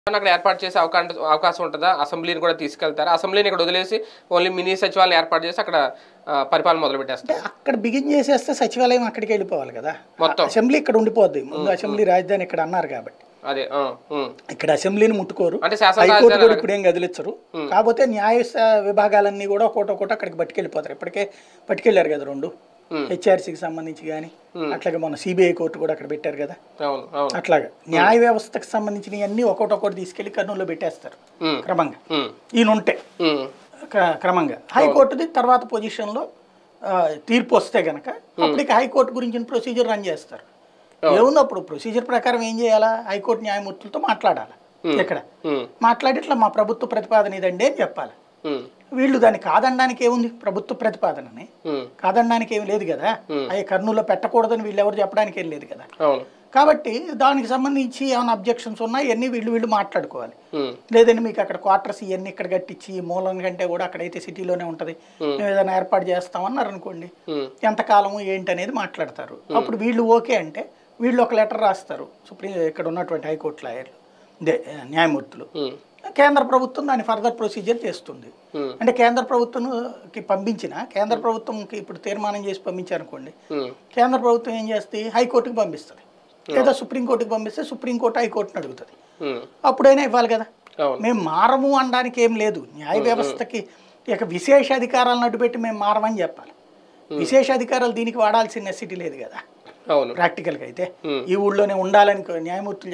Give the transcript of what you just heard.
అక్కడ ఏర్పాటు చేసే అవకాశం ఉంటుందా? అసెంబ్లీని కూడా తీసుకెళ్తారా? అసెంబ్లీని ఇక్కడ వదిలేసి ఓన్లీ మినీ సచివాలయం ఏర్పాటు చేసి అక్కడ పరిపాలన మొదలు పెట్టేస్తారు. అక్కడ బిగిన్ చేసేస్తే సచివాలయం అక్కడికి వెళ్ళిపోవాలి కదా. మొత్తం అసెంబ్లీ ఇక్కడ ఉండిపోద్ది. ముందు అసెంబ్లీ రాజధాని ఇక్కడ అన్నారు కాబట్టి అదే ఇక్కడ అసెంబ్లీని ముట్టుకోరు. అంటే హైకోర్టు కూడా ఇప్పుడు ఏం కదిలించరు. కాకపోతే న్యాయ విభాగాలన్నీ కూడా ఒకటొకటి అక్కడికి పట్టుకెళ్ళిపోతారు. ఇప్పటికే పట్టుకెళ్లారు కదా 2 హెచ్ఆర్సీకి సంబంధించి కానీ, అట్లాగే మన సిబిఐ కోర్టు కూడా అక్కడ పెట్టారు కదా. అట్లాగా న్యాయ వ్యవస్థకు సంబంధించినవి అన్ని ఒకటొకటి తీసుకెళ్లి కర్నూలులో పెట్టేస్తారు క్రమంగా. ఈయనుంటే క్రమంగా హైకోర్టుది తర్వాత పొజిషన్లో తీర్పు వస్తే గనక అప్పటికి హైకోర్టు గురించిన ప్రొసీజర్ రన్ చేస్తారు. ఏముంది అప్పుడు ప్రొసీజర్ ప్రకారం ఏం చేయాలా? హైకోర్టు న్యాయమూర్తులతో మాట్లాడాలి. ఇక్కడ మాట్లాడి ఇట్లా మా ప్రభుత్వ ప్రతిపాదన ఇదండి అని చెప్పాలి. వీళ్ళు దాన్ని కాదనడానికి ఏముంది? ప్రభుత్వ ప్రతిపాదనని కాదనడానికి ఏమి లేదు కదా. అవి కర్నూలులో పెట్టకూడదని వీళ్ళు ఎవరు చెప్పడానికి ఏం లేదు కదా. కాబట్టి దానికి సంబంధించి ఏమైనా అబ్జెక్షన్స్ ఉన్నా ఇవన్నీ వీళ్ళు మాట్లాడుకోవాలి. లేదండి మీకు అక్కడ క్వార్టర్స్ ఇవన్నీ ఇక్కడ కట్టించి మూలం కంటే కూడా అక్కడైతే సిటీలోనే ఉంటుంది, మేము ఏదైనా ఏర్పాటు చేస్తామన్నారు అనుకోండి, ఎంతకాలము ఏంటి అనేది మాట్లాడతారు. అప్పుడు వీళ్ళు ఓకే అంటే వీళ్ళు ఒక లెటర్ రాస్తారు ఇక్కడ ఉన్నటువంటి హైకోర్టు లాయర్లు న్యాయమూర్తులు. కేంద్ర ప్రభుత్వం దాని ఫర్దర్ ప్రొసీజర్ చేస్తుంది. అంటే కేంద్ర ప్రభుత్వంకి పంపించిన కేంద్ర ప్రభుత్వంకి ఇప్పుడు తీర్మానం చేసి పంపించారనుకోండి, కేంద్ర ప్రభుత్వం ఏం చేస్తుంది? హైకోర్టుకి పంపిస్తుంది, లేదా సుప్రీంకోర్టుకి పంపిస్తే సుప్రీంకోర్టు హైకోర్టుని అడుగుతుంది. అప్పుడైనా ఇవ్వాలి కదా. మేము మారము అనడానికి ఏం లేదు. న్యాయ వ్యవస్థకి ఇక విశేష అధికారాలను అడ్డుపెట్టి మేము మారమని చెప్పాలి. విశేష అధికారాలు దీనికి వాడాల్సిన నెసిటీ లేదు కదా ప్రాక్టికల్గా. అయితే ఈ ఊళ్ళోనే ఉండాలని న్యాయమూర్తులు